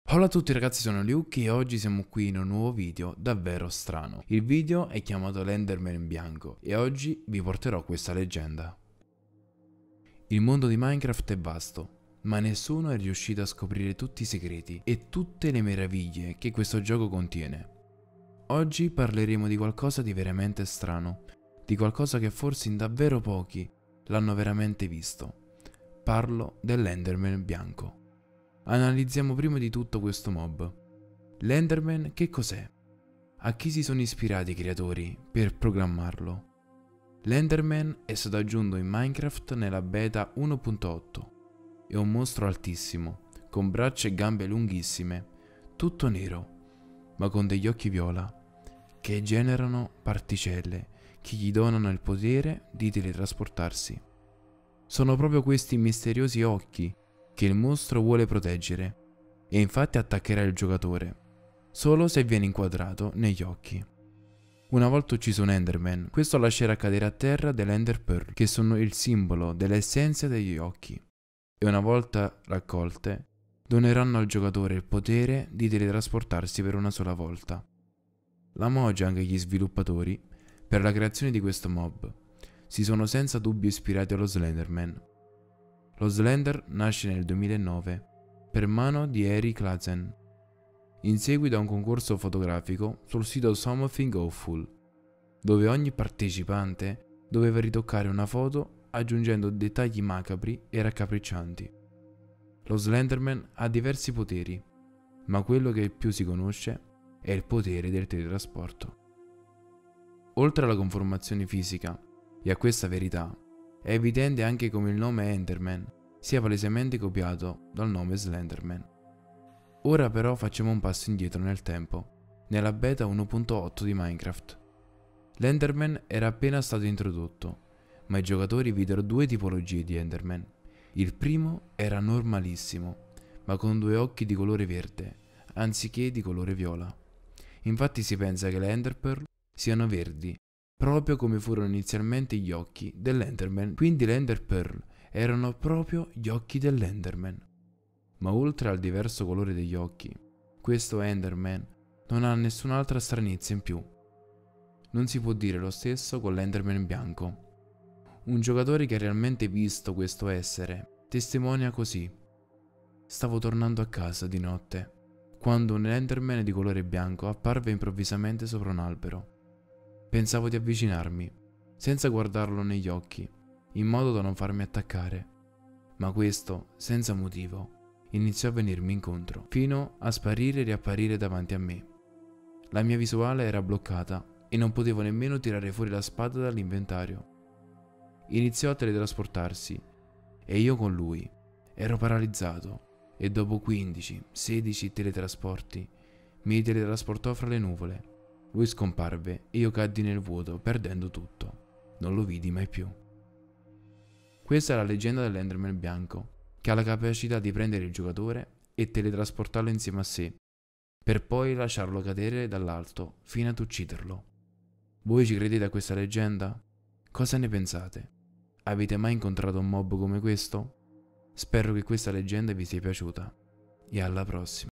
Hola a tutti ragazzi, sono Luke e oggi siamo qui in un nuovo video davvero strano. Il video è chiamato L'Enderman in bianco e oggi vi porterò questa leggenda. Il mondo di Minecraft è vasto, ma nessuno è riuscito a scoprire tutti i segreti e tutte le meraviglie che questo gioco contiene. Oggi parleremo di qualcosa di veramente strano, di qualcosa che forse in davvero pochi l'hanno veramente visto. Parlo dell'Enderman bianco. Analizziamo prima di tutto questo mob. L'Enderman che cos'è? A chi si sono ispirati i creatori per programmarlo? L'Enderman è stato aggiunto in Minecraft nella beta 1.8. È un mostro altissimo, con braccia e gambe lunghissime, tutto nero, ma con degli occhi viola, che generano particelle che gli donano il potere di teletrasportarsi. Sono proprio questi misteriosi occhi che il mostro vuole proteggere, e infatti attaccherà il giocatore, solo se viene inquadrato negli occhi. Una volta ucciso un Enderman, questo lascerà cadere a terra delle Ender Pearl, che sono il simbolo dell'essenza degli occhi, e una volta raccolte, doneranno al giocatore il potere di teletrasportarsi per una sola volta. La Mojang e gli sviluppatori, per la creazione di questo mob, si sono senza dubbio ispirati allo Slenderman. Lo Slender nasce nel 2009 per mano di Eric Clapton, in seguito a un concorso fotografico sul sito Something Awful, dove ogni partecipante doveva ritoccare una foto aggiungendo dettagli macabri e raccapriccianti. Lo Slenderman ha diversi poteri, ma quello che più si conosce è il potere del teletrasporto. Oltre alla conformazione fisica e a questa verità, è evidente anche come il nome Enderman sia palesemente copiato dal nome Slenderman. Ora però facciamo un passo indietro nel tempo, nella beta 1.8 di Minecraft. L'Enderman era appena stato introdotto, ma i giocatori videro due tipologie di Enderman. Il primo era normalissimo, ma con due occhi di colore verde, anziché di colore viola. Infatti si pensa che le Ender Pearl siano verdi, proprio come furono inizialmente gli occhi dell'Enderman, quindi le Ender Pearl erano proprio gli occhi dell'Enderman. Ma oltre al diverso colore degli occhi, questo Enderman non ha nessun'altra stranezza in più. Non si può dire lo stesso con l'Enderman bianco. Un giocatore che ha realmente visto questo essere testimonia così: stavo tornando a casa di notte, quando un Enderman di colore bianco apparve improvvisamente sopra un albero. Pensavo di avvicinarmi, senza guardarlo negli occhi, in modo da non farmi attaccare, ma questo, senza motivo, iniziò a venirmi incontro, fino a sparire e riapparire davanti a me. La mia visuale era bloccata e non potevo nemmeno tirare fuori la spada dall'inventario. Iniziò a teletrasportarsi e io con lui. Ero paralizzato e dopo 15-16 teletrasporti mi teletrasportò fra le nuvole. Lui scomparve e io caddi nel vuoto, perdendo tutto. Non lo vidi mai più. Questa è la leggenda dell'Enderman bianco, che ha la capacità di prendere il giocatore e teletrasportarlo insieme a sé, per poi lasciarlo cadere dall'alto fino ad ucciderlo. Voi ci credete a questa leggenda? Cosa ne pensate? Avete mai incontrato un mob come questo? Spero che questa leggenda vi sia piaciuta e alla prossima.